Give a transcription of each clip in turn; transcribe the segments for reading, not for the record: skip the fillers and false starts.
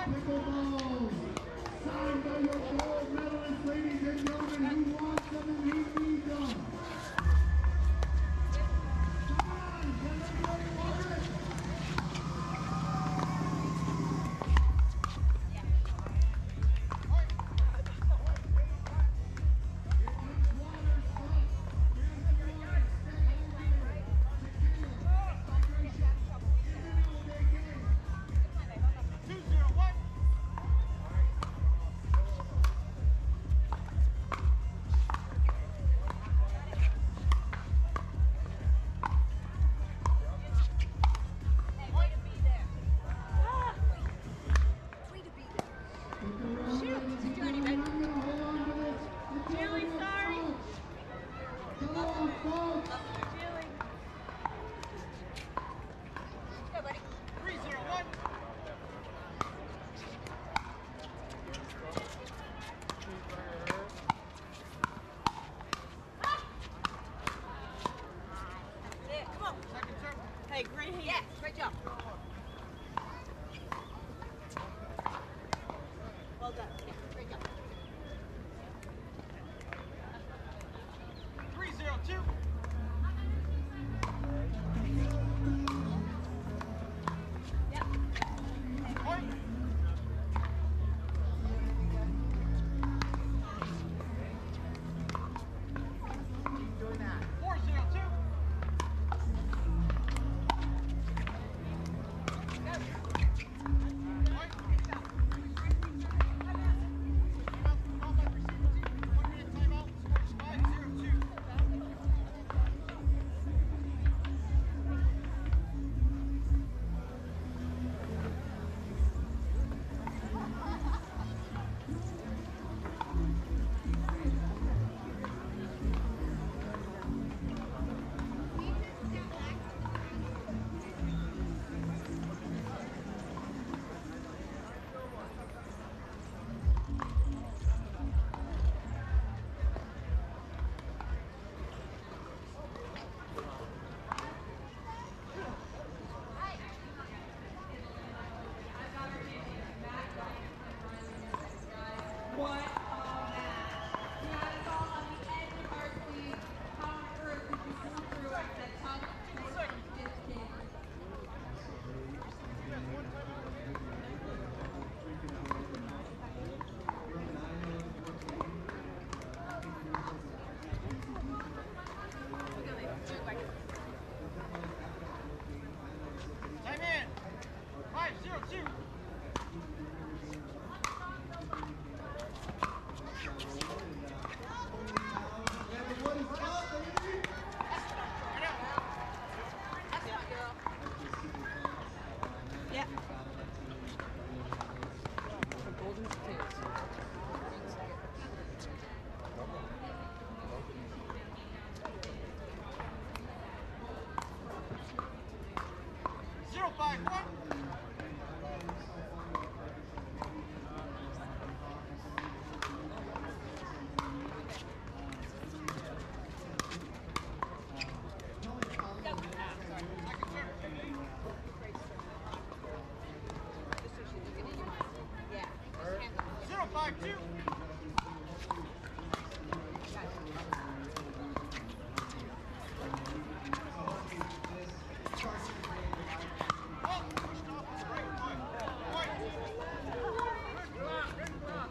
Pickleball. Signed by your gold medalists, ladies and gentlemen, who wants them and who needs them. Hey, great hand. Yeah, great job. Well done. Yeah, great job. 3-0-2. Yeah. Point. Doing that. 4-0-2. Time in. 5-0-2. Yeah. Golden potatoes. 0-5-1. Yeah. 0-5-2. Oh, pushed off the straight point. Point. Good block.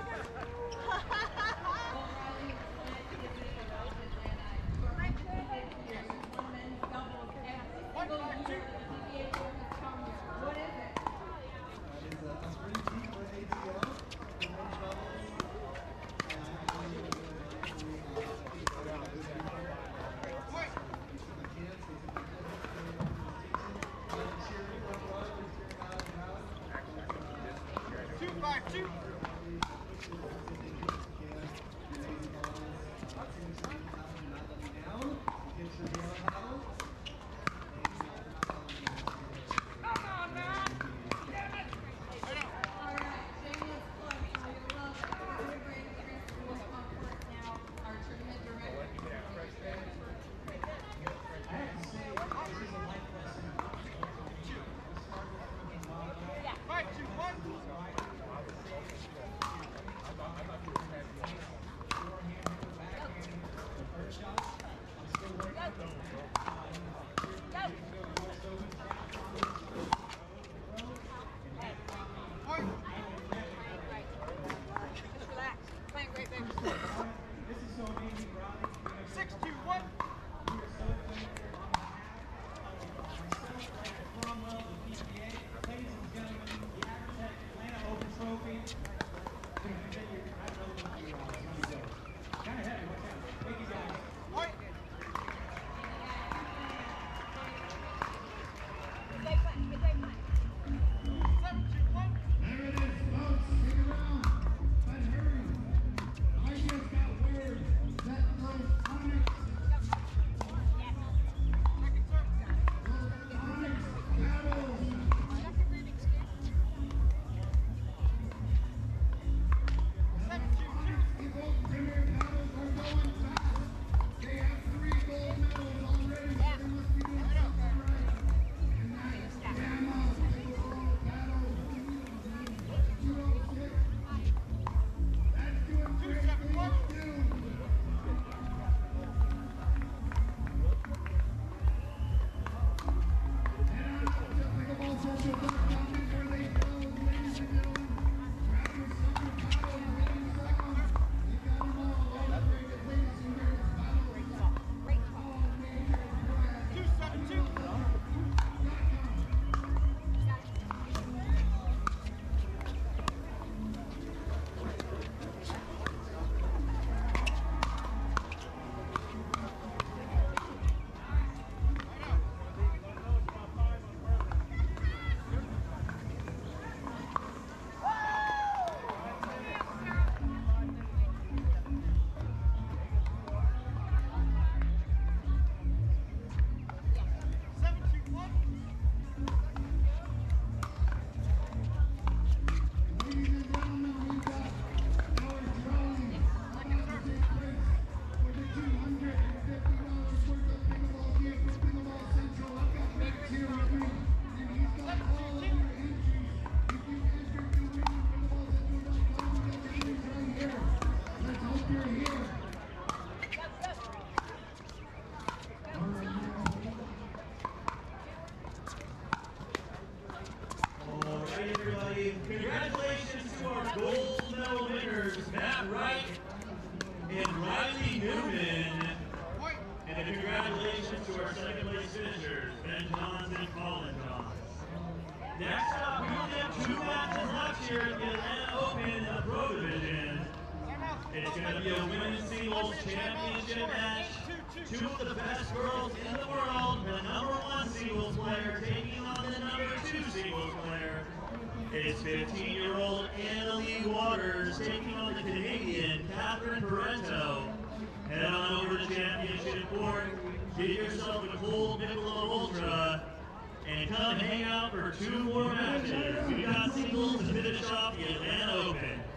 Two, 5-2. Yeah. 5-2-1. everybody. Congratulations to our gold medal winners, Matt Wright and Riley Newman. And congratulations to our second place finishers, Ben Johns and Colin Johns. Next up, we only have 2 matches left here at the Atlanta Open in the Pro Division. It's going to be a women's singles championship match. 2 of the best girls in the world, the #1 singles player taking on the #2 singles player. It's 15-year-old Annalie Waters taking on the Canadian Catherine Parento. Head on over to championship court, get yourself a cold Michelob Ultra, and come hang out for 2 more matches. We got singles to finish off the Atlanta Open.